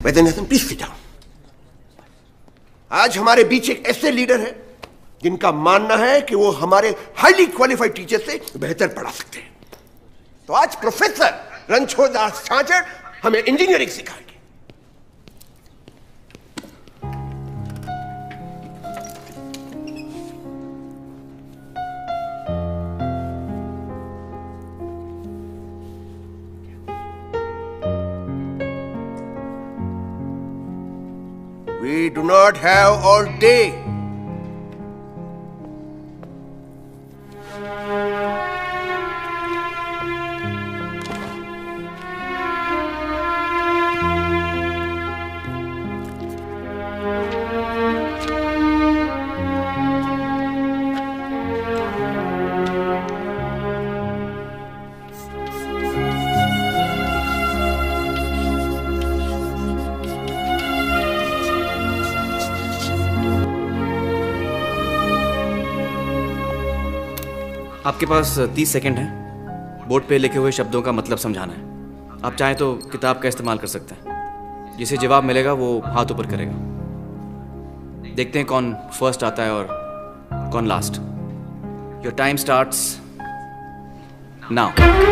Vaidyanathan, please sit down. आज हमारे बीच एक ऐसे लीडर है जिनका मानना है कि वो हमारे हाईली क्वालिफाइड टीचर से बेहतर पढ़ा सकते हैं। तो आज प्रोफेसर रणछोड़ दास छाछड़ हमें इंजीनियरिंग सिखाएंगे। We do not have all day. आपके पास 30 सेकंड है बोर्ड पे लिखे हुए शब्दों का मतलब समझाना है। आप चाहें तो किताब का इस्तेमाल कर सकते हैं। जिसे जवाब मिलेगा वो हाथ ऊपर करेगा। देखते हैं कौन फर्स्ट आता है और कौन last. Your time starts now.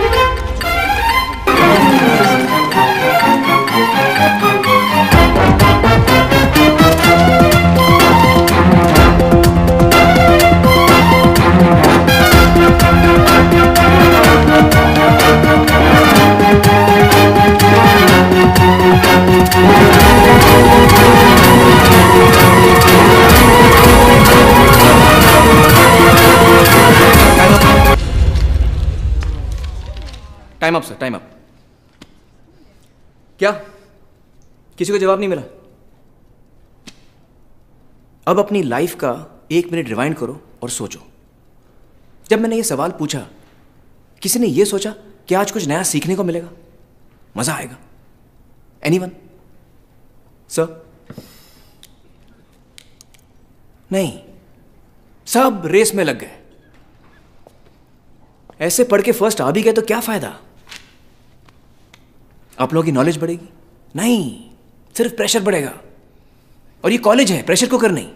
Time up sir, time up. क्या किसी को जवाब नहीं मिला? अब अपनी लाइफ का 1 मिनट रिवाइंड करो और सोचो। जब मैंने ये सवाल पूछा, किसी ने ये सोचा कि आज कुछ नया सीखने को मिलेगा, मजा आएगा? एनीवन? सर? नहीं, सब रेस में लग गए। ऐसे पढ़ के फर्स्ट आ भी गए तो क्या फायदा? आप लोगों की नॉलेज बढ़ेगी? नहीं, सिर्फ प्रेशर बढ़ेगा। और ये कॉलेज है, प्रेशर कुकर नहीं।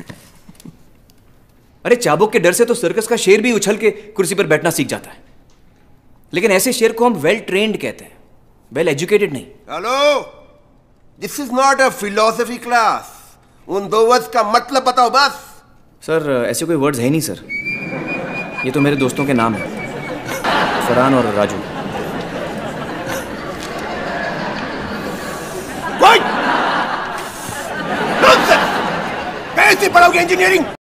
अरे चाबुक के डर से तो सर्कस का शेर भी उछल के कुर्सी पर बैठना सीख जाता है। लेकिन ऐसे शेर को हम वेल ट्रेन्ड कहते हैं, वेल एजुकेटेड नहीं। Hello, this is not a philosophy class. उन 2 वर्ड्स का मतलब बताओ बस। सर ऐसे कोई वर्ड्स है नहीं सर। ये तो मेरे दोस्तों के नाम है, फरहान और राजू। कैसे पढ़ोगे इंजीनियरिंग?